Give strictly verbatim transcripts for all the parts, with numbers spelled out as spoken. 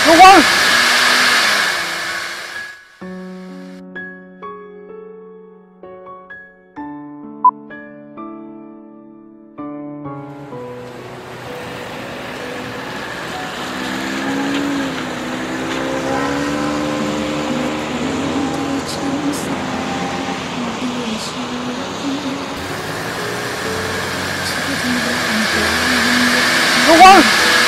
ระวังระวัง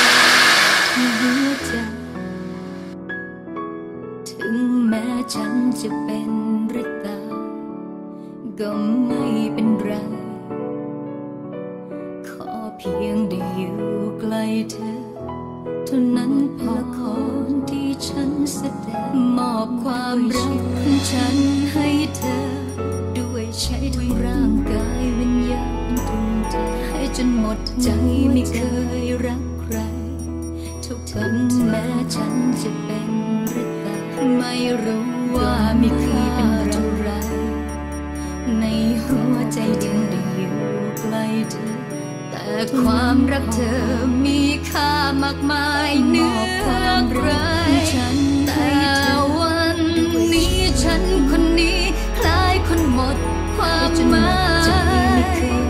ถึงแม้ฉันจะเป็นฤตาก็ไม่เป็นไรขอเพียงได้อยู่ใกล้เธอเท่านั้นพอคนที่ฉันแสดงมอบความรักของฉันให้เธอด้วยใช้ทั้งร่างกายวิญญาณตรงใจให้จนหมดใจไม่เคยรักใครทุกถึงแม้ฉันจะเป็นฤตาไม่รู้ว่ามีค่าเท่าไรในหัวใจจึงได้อยู่ใกล้เธอแต่ความรักเธอมีค่ามากมายเหนือใครแต่วันนี้ฉันคนนี้คล้ายคนหมดความหมาย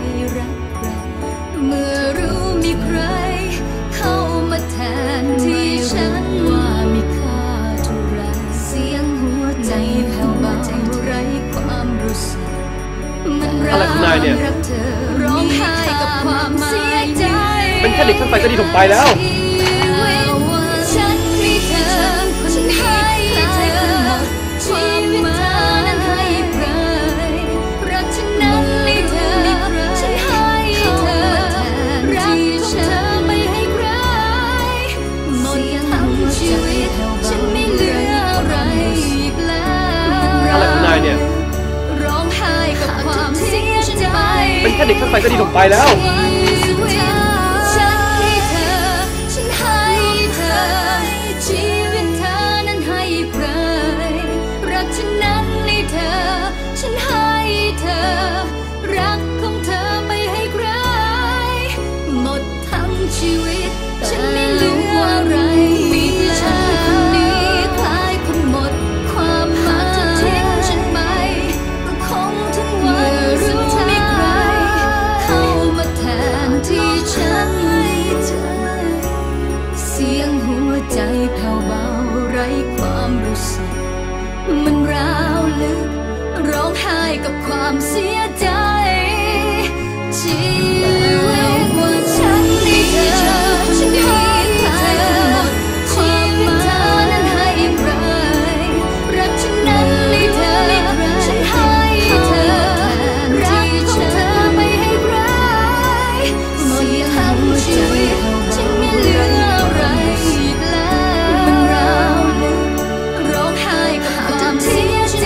เมื่อรู้มีใครเข้ามาแทนที่ฉันว่ามีค่าเท่าไรเสียงหัวใจแผ่วเบาไร้ความรู้สึกมันรักรักเธอร้องไห้กับความเสียใจเป็นแค่เด็กช่างไฟก็ดีถมไปแล้วฉันมีเธอคนนี้ให้เธอชีวิตเธอนั้นให้ใครรักฉันนั้นให้เธอฉันให้เธอรักของเธอไม่ให้ใครหมดทั้งชีวิตฉันไม่เหลืออะไรอีกแล้วอะไรของนายเนี่ยร้องไห้กับความเสียใจเป็นแค่เด็กช่างไฟก็ดีถมไปแล้วฉันให้เธอรักของเธอไม่ให้ใครหมดทั้งชีวิตฉันไม่เหลืออะไรมีฉันคนนี้คล้ายคนหมดความหมายเธอทิ้งฉันไปก็คงถึงวันรู้มีใครเข้ามาแทนที่ฉันเสียงหัวใจแผ่วเบาไร้ความรู้สึกมันร้าวลึกร้องไห้กับความเสียใจชีวิตว่าฉันให้เธอฉันให้เธอชีวิตเธอนั้นให้ใครรักฉันนั้นให้เธอฉันให้เธอรักของเธอไม่ให้ใครหมดทั้งชีวิตฉันไม่เหลืออะไรอีกแล้วมันร้าวลึกร้องไห้กับความเสียใจ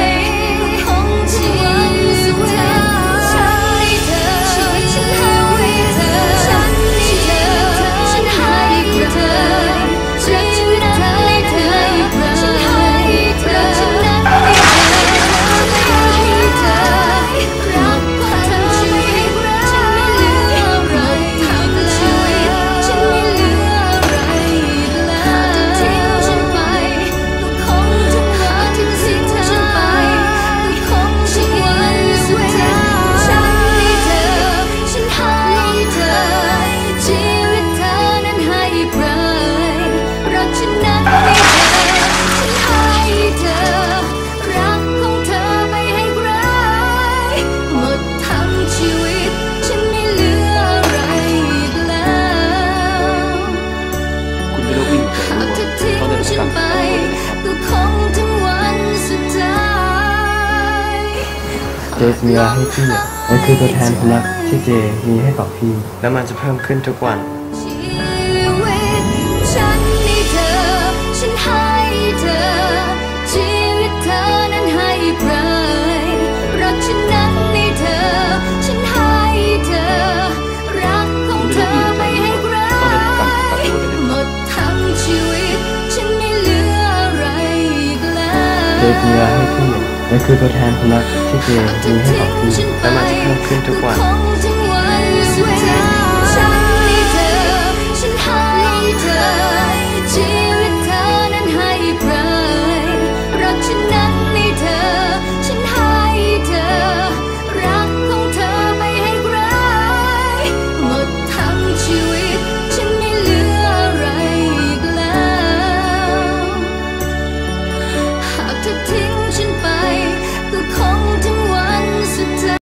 เจจะมีอะไรให้พี่มันคือตัวแทนความรักที่เจมีให้กับพี่แล้วมันจะเพิ่มขึ้นทุกวันชีวิตฉันให้เธอฉันให้เธอชีวิตเธอนั้นให้ใครรักฉันนั้นให้เธอฉันให้เธอรักของเธอไม่ให้ใครหมดทั้งชีวิตฉันไม่เหลืออะไรอีกแล้วเจจะมีอะไรให้พี่มันคือตัวแทนความรักที่เจมีให้กับพี่และมันจะเพิ่มขึ้นทุกวัน